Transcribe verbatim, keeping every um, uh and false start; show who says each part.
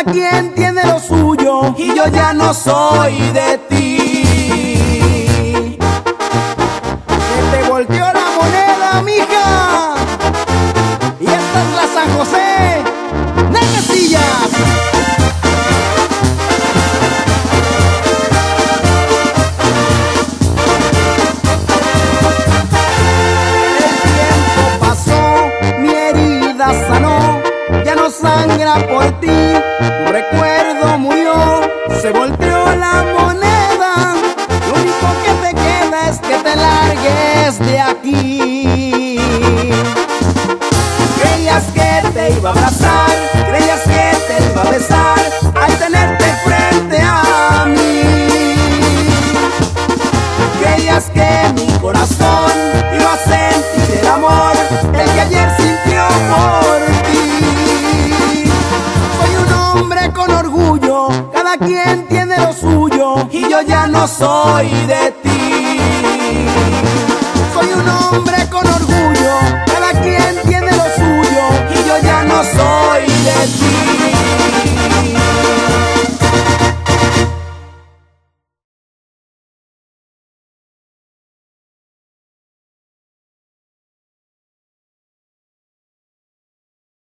Speaker 1: quien tiene lo suyo y yo ya no soy de ti. Se te volteó la moneda, mija, y esta es la San José de Casillas. El tiempo pasó, mi herida sanó, ya no sangra por ti, tu recuerdo murió, se volteó la moneda, lo único que te queda es que te largues de aquí. Creías que te iba a abrazar, creías que te iba a besar al tenerte frente a mí. Creías que mi corazón iba a sentir el amor, el que ayer sintió por ti. Soy un hombre con orgullo, cada quien tiene lo suyo y yo ya no soy de ti.